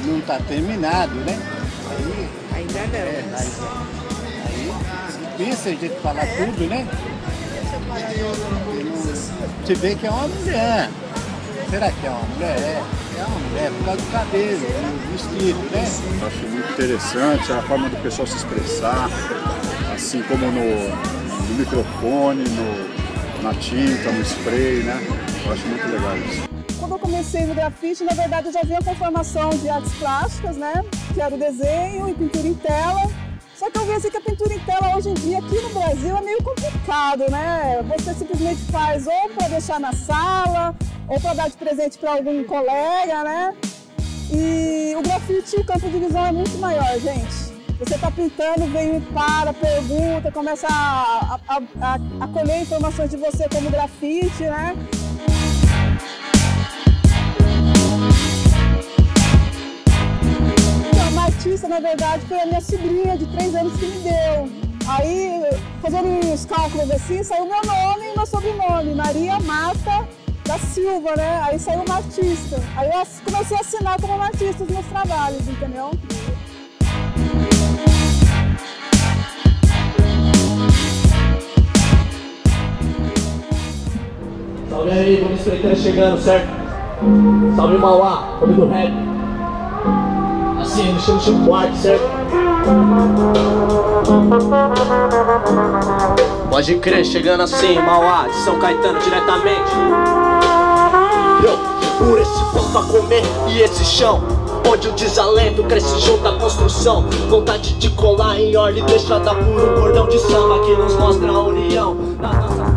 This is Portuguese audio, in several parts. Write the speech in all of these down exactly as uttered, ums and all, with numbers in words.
não está terminado, né? Aí, ainda não. É, aí, aí difícil a gente falar tudo, né? Você vê que é uma mulher. Será que é uma mulher? É, é uma mulher por causa do cabelo, do vestido, né? Eu acho muito interessante a forma do pessoal se expressar, assim como no, no microfone, no, na tinta, no spray, né? Eu acho muito legal isso. Quando eu comecei no grafite, na verdade eu já vinha com formação de artes plásticas, né? Que era o desenho e pintura em tela. Só que eu vi assim que a pintura em tela hoje em dia aqui no Brasil é meio complicado, né? Você simplesmente faz ou para deixar na sala, ou para dar de presente para algum colega, né? E o grafite, o campo de visão é muito maior, gente. Você está pintando, vem, para, pergunta, começa a, a, a, a colher informações de você como grafite, né? Uma artista, na verdade, foi a minha sobrinha de três anos que me deu. Aí, fazendo uns cálculos assim, saiu meu nome e meu sobrenome, Maria Marta da Silva, né? Aí saiu uma artista. Aí eu comecei a assinar como uma artista os meus trabalhos, entendeu? Salve aí, vamos estreitando chegando, certo? Salve Mauá, homem do rap. Assim, no estilo Chico Buarque, certo? Pode crer, chegando assim, Mauá, de São Caetano diretamente. Eu, por esse pão pra comer e esse chão, onde o desalento cresce junto à construção. Vontade de colar em ordem deixada por um cordão de samba que nos mostra a união da nossa...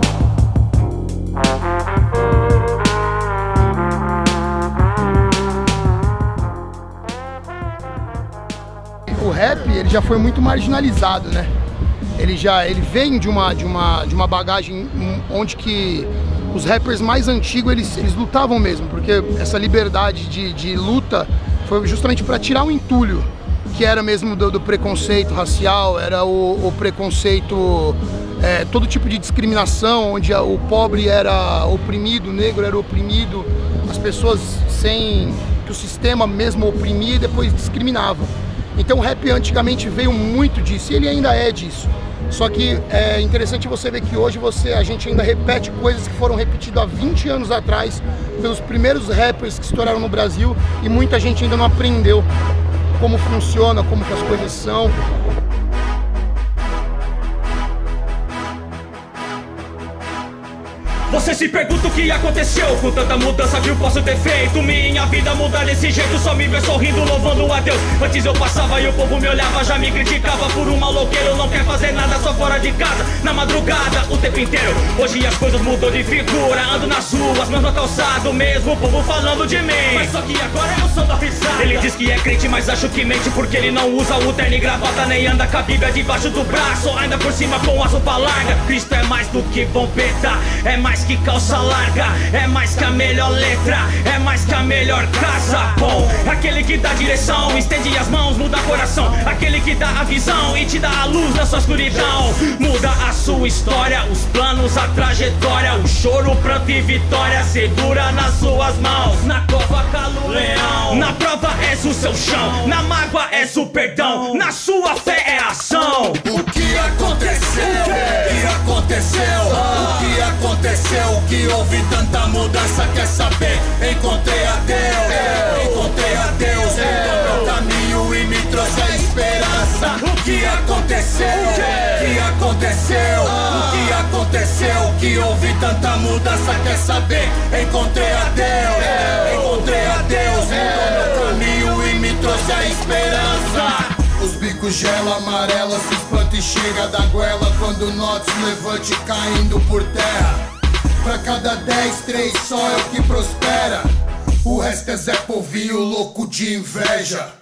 O rap, ele já foi muito marginalizado, né? Ele já ele vem de uma, de uma, de uma bagagem onde que os rappers mais antigos, eles, eles lutavam mesmo, porque essa liberdade de, de luta foi justamente para tirar o entulho, que era mesmo do, do preconceito racial, era o, o preconceito, é, todo tipo de discriminação, onde a, o pobre era oprimido, o negro era oprimido, as pessoas sem que o sistema mesmo oprimia e depois discriminava. Então o rap antigamente veio muito disso, e ele ainda é disso. Só que é interessante você ver que hoje você, a gente ainda repete coisas que foram repetidas há vinte anos atrás pelos primeiros rappers que estouraram no Brasil, e muita gente ainda não aprendeu como funciona, como que as coisas são. Você se pergunta o que aconteceu com tanta mudança que eu posso ter feito. Minha vida muda desse jeito, só me vê sorrindo, louvando a Deus. Antes eu passava e o povo me olhava, já me criticava por um maloqueiro. Não quer fazer nada só fora de casa, na madrugada, o tempo inteiro. Hoje as coisas mudou de figura, ando nas ruas, mas no calçado mesmo, o povo falando de mim. Mas só que agora eu sou da risada. Ele diz que é crente, mas acho que mente, porque ele não usa o terno e gravata, nem anda com a Bíblia debaixo do braço, ainda por cima com a roupa larga. Cristo é mais do que bombeta, é mais que calça larga, é mais que a melhor letra, é mais que a melhor casa. Bom, aquele que dá direção, estende as mãos, muda coração. Aquele que dá a visão e te dá a luz na sua escuridão. Muda a sua história, os planos, a trajetória. O choro, pranto e vitória segura nas suas mãos. Na cova calo leão, na prova és o seu chão, na mágoa és o perdão, na sua fé é ação. O que aconteceu? O que aconteceu? O que aconteceu? Que houve tanta mudança, quer saber? Encontrei a Deus, encontrei a Deus, encontrei o caminho e me trouxe a esperança. O que aconteceu? O que aconteceu? O que aconteceu? Que houve tanta mudança, quer saber? Encontrei a Deus, encontrei a Deus, encontrei o caminho e me trouxe a esperança. Os bicos gela, amarela, se espanta e chega da goela quando o Notes levante caindo por terra. Pra cada dez, três só é o que prospera. O resto é Zé Povinho louco de inveja.